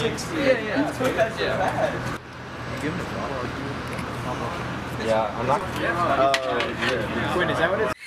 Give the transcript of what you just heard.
60. Yeah, yeah. That's what that's bad. Give him a bottle or two. Yeah, I'm not. Quinn, is that what it's?